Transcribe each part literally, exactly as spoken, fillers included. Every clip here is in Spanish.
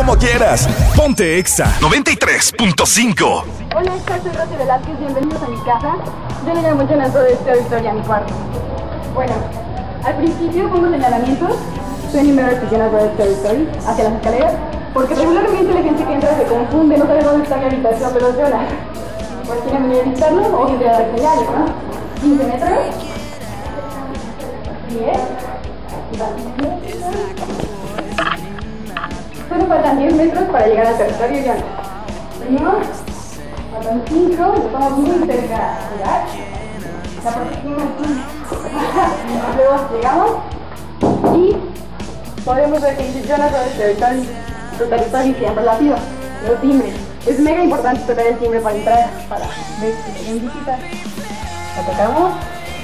como quieras. Ponte Exa noventa y tres punto cinco. Hola, soy Rosy Velázquez, bienvenidos a mi casa. Yo le llamo mucho en todo este auditorio a mi cuarto. Bueno, al principio pongo señalamientos. Soy número especial de este auditorio hacia las escaleras, porque regularmente la gente que entra se confunde, no sabe dónde está mi habitación, pero yo la... Por si quieren venir a visitarlo o que dar señales, ¿no? quince metros. diez. Solo faltan diez metros para llegar al territorio llano. Primero, faltan cinco, estamos muy cerca de llegar. La protección aquí. Luego llegamos y podemos ver que dice Jonathan del territorio, tu territorio siempre latido. Los timbres. Es mega importante tocar el timbre para entrar, para ver si tienen visitas. La tocamos.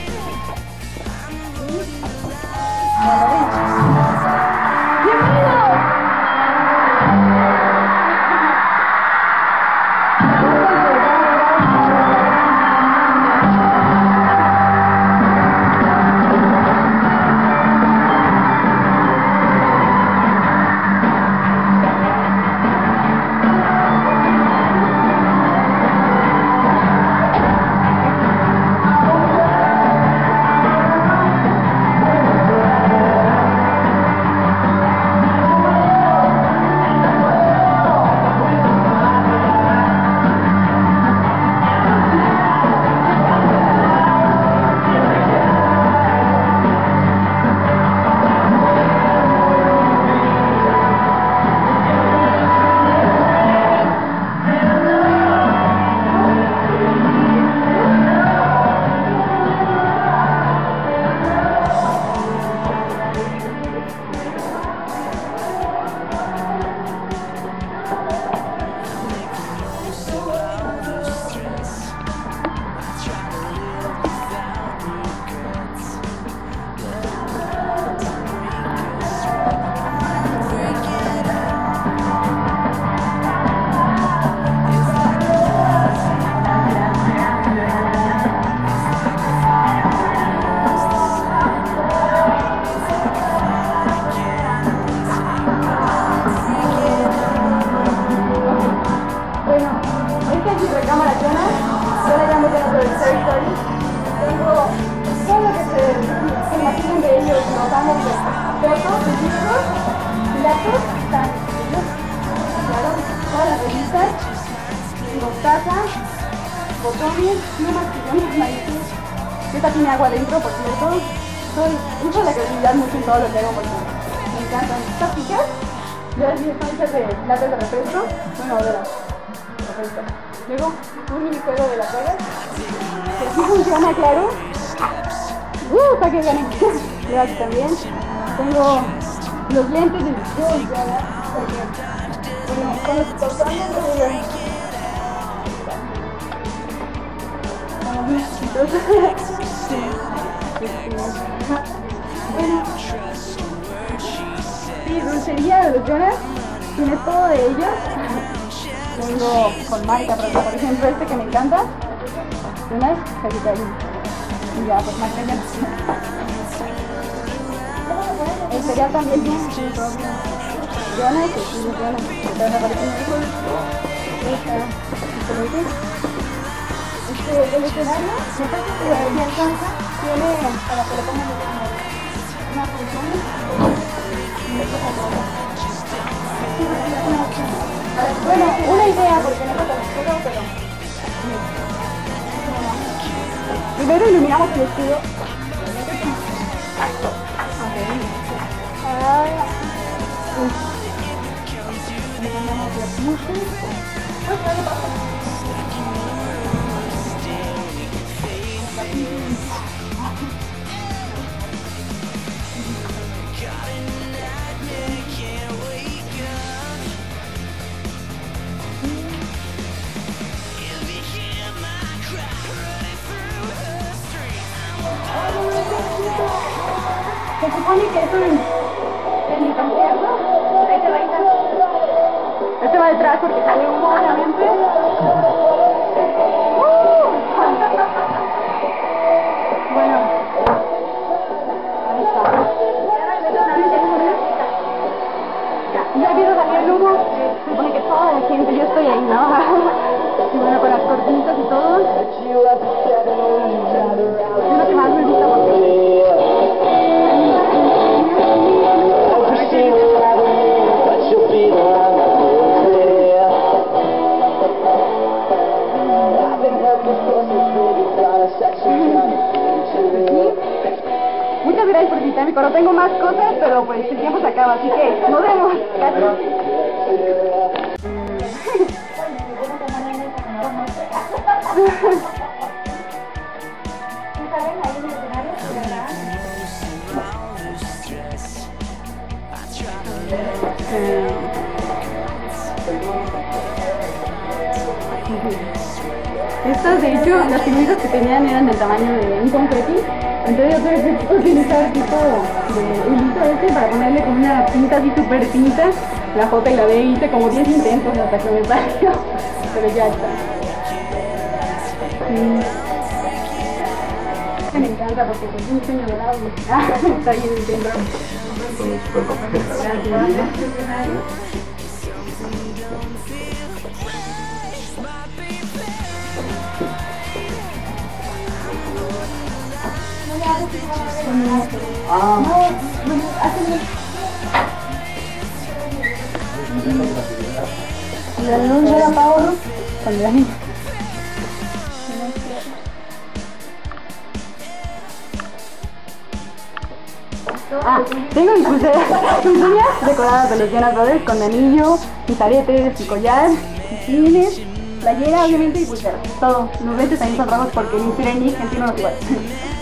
Botones, plumas, sillones, maíces. Esta tiene agua dentro, por cierto. Soy, uso la credibilidad mucho en todo lo que hago porque me encantan estas fichas. Yo así están hechas de latas de refresco. Bueno, de las refresco. Luego, un minijuego de las vegas. Que así funciona, claro. Uh, para que ganen. Luego aquí también. Tengo los lentes de mis ojos, ¿verdad? Bueno, con los botones de Entonces, bueno, sí, dulcería de los Jonas, tiene todo de ellos. Tengo con marca, pero por ejemplo este que me encanta, Jonas, Sagitario. Y ya, pues más pequeño. El cereal también tiene su propio Jonas, que sí, Jonas, que te aparece en el juego. Esta, Este, el escenario, me parece que me alcanza, tiene para que le pongan una función. Bueno, una idea, porque no pasa nada, pero... Primero iluminamos el estudio. Le ponemos las luces. Pues no le pasa. Se supone que es un... en mi concierto. Ahí te va a ir. Este va detrás porque sale humo, obviamente. ¡Uh! Bueno. Ahí está. Ya empieza a salir el humo. pero tengo más cosas, pero pues el tiempo se acaba, así que nos vemos. Gracias. Estas, de hecho, las figuritas que tenían eran del tamaño de un confeti, entonces yo tuve que utilizar tipo de hilito este para ponerle como una pinta así súper finita, la J y la B, hice como diez intentos hasta que me salió, pero ya está. Sí. Me encanta porque es un diseño dorado. Ah, está bien, entiendo. Ah. La luz yo la apago cuando la niña. Ah, tengo mis pulseras, mis uñas decoradas de los Jonas Brothers con anillo, mis aretes, mi collar, mis pines, playera obviamente y pulseras. Todo. Los lentes también son rojos porque me inspiré en mí, en ti no los igual.